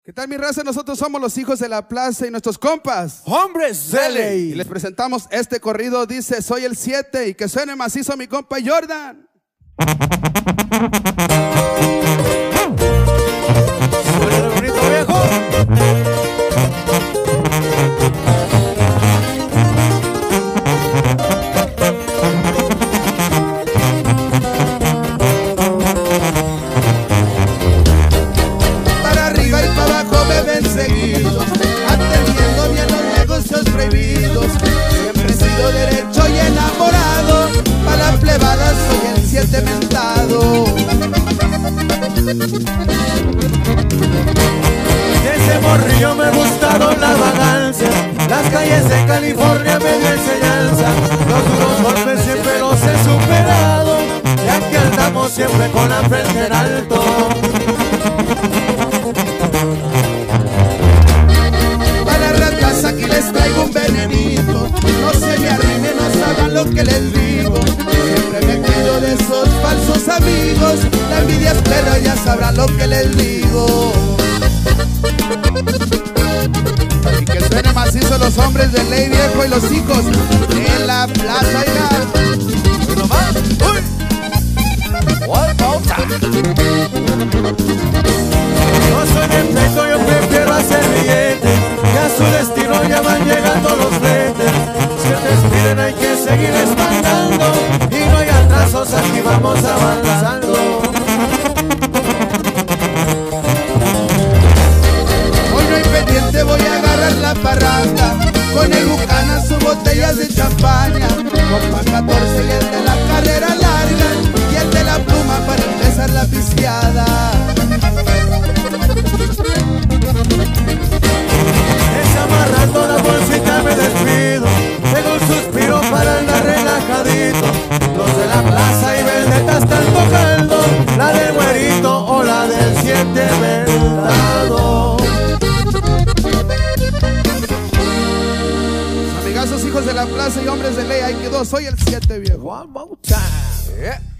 ¿Qué tal, mi raza? Nosotros somos los hijos de la plaza y nuestros compas Hombres de ley. Y les presentamos este corrido, dice: soy el 7 y que suene macizo mi compa Jordan. Suena bonito, viejo. Seguidos, atendiendo bien los negocios prohibidos. Siempre he sido derecho y enamorado. Para la plebada soy el 7 mentado. Desde morrillo me gustaron la vagancia. Las calles de California me dio enseñanza. Los duros golpes siempre los he superado. Y aquí andamos siempre con la frente en alto. Aquí les traigo un venenito. No se me arrimen, no saben lo que les digo. Siempre me cuido de esos falsos amigos. La envidia es perra, ya sabrán lo que les digo. Y que suene macizo los hombres de ley, viejo, y los hijos de la plaza. Bueno, va. No soy de pleito, yo prefiero hacer billete. Y a su destino ya van llegando los fletes. Si te despiden hay que seguir espantando. Y no hay atrasos, aquí vamos avanzando. Hoy no hay pendiente, voy a agarrar la parranda. Con el Bucanas sus botellas de champaña. Compa 14 y el de la carrera larga. Y el de la pluma para empezar la pisteada. Desamarrando la bolsita me despido. Tengo un suspiro para andar relajadito. Los de la plaza y Vendetta están tocando. La del güerito o la del 7 verdado. Amigazos, hijos de la plaza y hombres de ley, ahí quedó, soy el 7, viejo. One more time. Yeah.